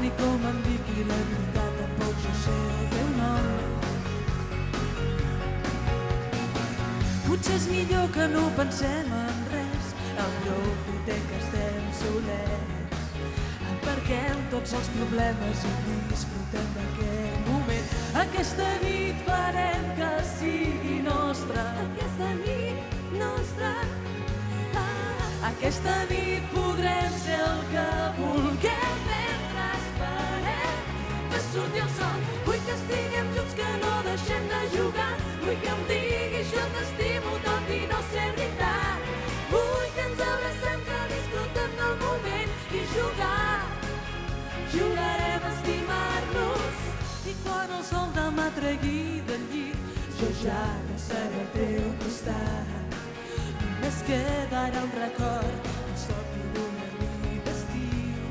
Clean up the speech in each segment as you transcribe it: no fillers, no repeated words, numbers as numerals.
ni com em dic i la veritat tampoc jo sé el teu nom. Potser és millor que no pensem en res, aprofitem que estem solets, aparquem tots els problemes i disfrutem d'aquest moment. Aquesta nit farem que sigui nostra, aquesta nit nostra. Aquesta nit podrem ser el que vulguem mentre esperem que surti el sol. Vull que estiguem junts, que no deixem de jugar. Vull que em diguis jo t'estimo tot i no ser veritat. Vull que ens abracem, que disfrutem del moment i jugar. Jugarem a estimar-nos i quan el sol demà tregui del llit jo ja no seré al teu costat. Només quedarà un record, un somni d'una nit d'estiu,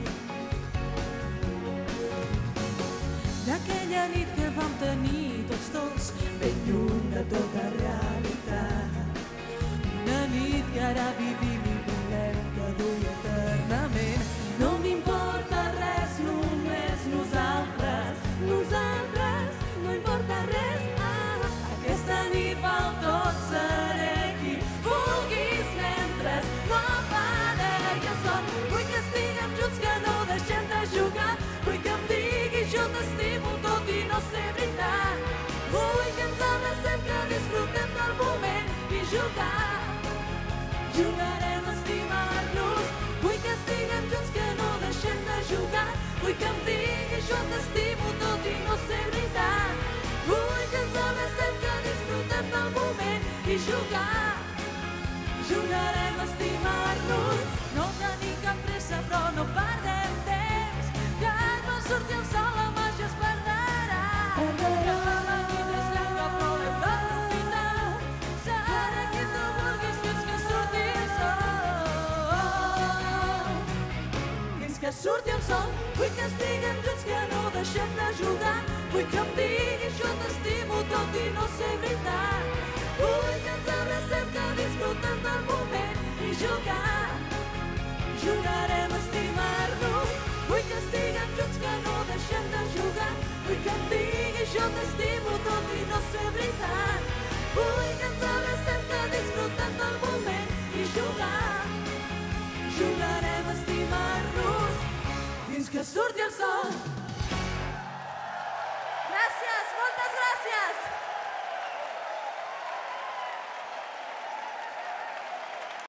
d'aquella nit que vam tenir tots dos ben lluny de tota realitat. Una nit que ara vivim i volem que duri eternament. No m'importa res, només nosaltres, nosaltres, no importa res. Aquesta nit val tot, seré qui vulguis mentre no aparegui el sol. Vull que estiguem junts, que no deixem de jugar. Vull que em diguis jo t'estimo tot i no ser veritat. Vull que ens abracem, que disfrutem del moment i jugar. Jugarem a estimar-nos. Vull que estiguem junts, que no deixem de jugar. Vull que em diguis jo t'estimo tot i no ser veritat. Vull que ens abracem, que disfrutem del moment i jugar. Jugarem a estimar-nos. No tenim cap pressa però no perdem temps. Quan va sortir el sol la màgia es perdrà. Que la nit és llarga però l'hem d'aprofitar. Seré qui tu vulguis fins que surti el sol. Fins que surti el sol. Vull que estiguem junts, que no deixem de jugar. Vull que em diguis jo t'estimo tot i no ser veritat. Vull que ens abracem, que disfrutem del moment i jugar. Jugarem a estimar-nos. Vull que estiguem junts, que no deixem de jugar. Vull que em diguis jo t'estimo tot i no ser veritat. Vull que ens abracem, que disfrutem del moment i jugar. Jugarem a estimar-nos fins que surti el sol.